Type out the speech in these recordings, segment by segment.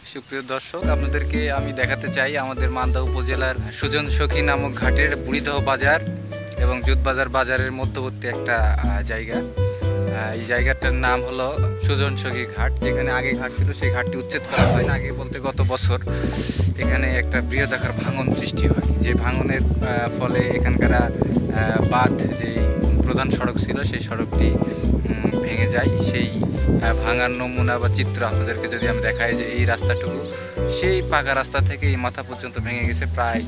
সুপ্রিয় দর্শক, আপনাদেরকে আমি দেখাতে চাই আমাদের মান্দা উপজেলার সুজন সখী নামক ঘাটের বুড়িদহ বাজার এবং জুতবাজার বাজারের মধ্যবর্তী একটা জায়গা। এই জায়গাটার নাম হলো সুজন সখী ঘাট। যেখানে আগে ঘাট ছিল সেই ঘাটটি উচ্ছেদ করা হয় না। আগে বলতে গত বছর এখানে একটা বৃহদাকার ভাঙন সৃষ্টি হয়, যে ভাঙনের ফলে এখানকার বাঁধ যে প্রধান সড়ক ছিল সেই সড়কটি ভেঙে যায়। সেই ভাঙার নমুনা বা চিত্র আপনাদেরকে যদি আমি দেখাই, যে এই রাস্তাটুকু সেই পাকা রাস্তা থেকে এই মাথা পর্যন্ত ভেঙে গেছে, প্রায়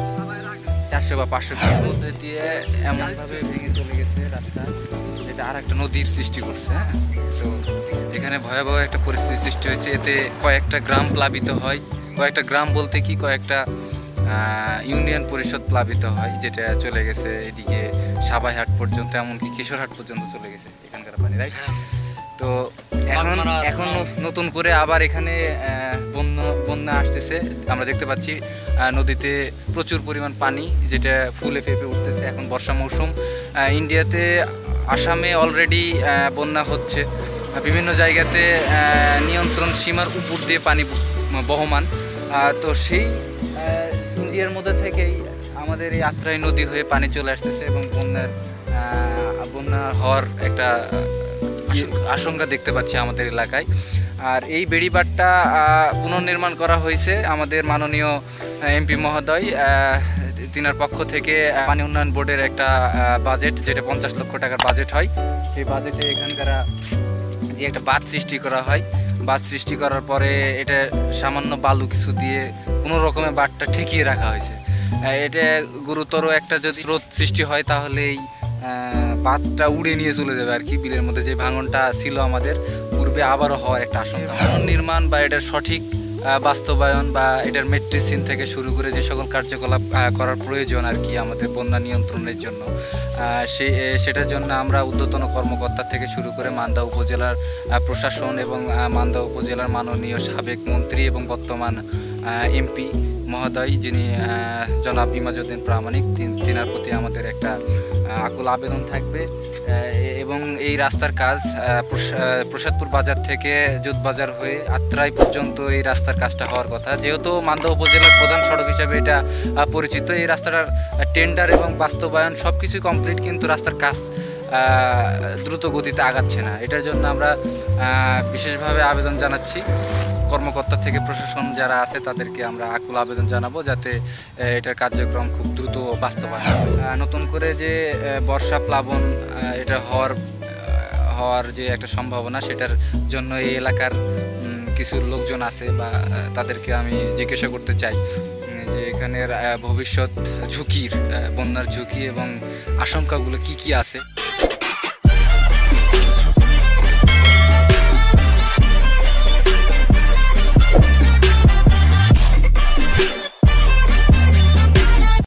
400 বা 500 ফিটের মধ্যে দিয়ে এমনভাবে ভেঙে চলে গেছে রাস্তা, যেটা আর একটা নদীর সৃষ্টি করছে। তো এখানে ভয়াবহ একটা পরিস্থিতি সৃষ্টি হয়েছে। এতে কয়েকটা গ্রাম প্লাবিত হয়, কয়েকটা গ্রাম বলতে কি কয়েকটা ইউনিয়ন পরিষদ প্লাবিত হয়, যেটা চলে গেছে এদিকে সাবাইহাট পর্যন্ত, এমনকি কিশোরহাট পর্যন্ত চলে গেছে এখানকার পানি, রাইট? তো এখন নতুন করে আবার এখানে বন্যা আসতেছে। আমরা দেখতে পাচ্ছি নদীতে প্রচুর পরিমাণ পানি, যেটা ফুলে ফেঁপে উঠতেছে। এখন বর্ষা মৌসুম, ইন্ডিয়াতে আসামে অলরেডি বন্যা হচ্ছে, বিভিন্ন জায়গাতে নিয়ন্ত্রণ সীমার উপর দিয়ে পানি বহমান। তো সেই ইন্ডিয়ার মধ্যে থেকেই আমাদের এই আত্রাই নদী হয়ে পানি চলে আসতেছে এবং বন্যা হওয়ার একটা আশঙ্কা দেখতে পাচ্ছি আমাদের এলাকায়। আর এই বেড়িবাঁধটা পুনর্নির্মাণ করা হয়েছে আমাদের মাননীয় এমপি মহোদয়, তিনার পক্ষ থেকে পানি উন্নয়ন বোর্ডের একটা বাজেট, যেটা 50 লক্ষ টাকার বাজেট হয়। সেই বাজেটে এখানকার যে একটা বাঁধ সৃষ্টি করা হয়, বাঁধ সৃষ্টি করার পরে এটা সামান্য বালু কিছু দিয়ে কোনো রকমের বাঁধটা ঠেকিয়ে রাখা হয়েছে। এটা গুরুতর একটা যদি স্রোত সৃষ্টি হয় তাহলে এই বাঁধটা উড়ে নিয়ে চলে যাবে আর কি। বিলের মধ্যে যে ভাঙনটা ছিল আমাদের পূর্বে, আবারও হওয়ার একটা আশঙ্কা। পুনর্নির্মাণ বা এটার সঠিক বাস্তবায়ন বা এটার মেট্রিসিন থেকে শুরু করে যে সকল কার্যকলাপ করার প্রয়োজন আর কি আমাদের বন্যা নিয়ন্ত্রণের জন্য, সেটার জন্য আমরা ঊর্ধ্বতন কর্মকর্তা থেকে শুরু করে মান্দা উপজেলার প্রশাসন এবং মান্দা উপজেলার মাননীয় সাবেক মন্ত্রী এবং বর্তমান এমপি মহোদয়, যিনি জনাব ইমাজউদ্দিন প্রামাণিক, তিনার প্রতি আমাদের একটা আকুল আবেদন থাকবে। এবং এই রাস্তার কাজ প্রসাদপুর বাজার থেকে জুতবাজার হয়ে আত্রাই পর্যন্ত এই রাস্তার কাজটা হওয়ার কথা। যেহেতু মান্দা উপজেলার প্রধান সড়ক হিসাবে এটা পরিচিত, এই রাস্তাটার টেন্ডার এবং বাস্তবায়ন সব কিছুই কমপ্লিট, কিন্তু রাস্তার কাজ দ্রুত গতিতে আগাচ্ছে না। এটার জন্য আমরা বিশেষভাবে আবেদন জানাচ্ছি। কর্মকর্তা থেকে প্রশাসন যারা আছে তাদেরকে আমরা আকুল আবেদন জানাবো, যাতে এটার কার্যক্রম খুব দ্রুত বাস্তবায়ন। নতুন করে যে বর্ষা প্লাবন এটা হওয়ার যে একটা সম্ভাবনা, সেটার জন্য এই এলাকার কিছু লোকজন আছে বা তাদেরকে আমি জিজ্ঞাসা করতে চাই যে এখানের ভবিষ্যৎ ঝুঁকির, বন্যার ঝুঁকি এবং আশঙ্কাগুলো কি কি আছে।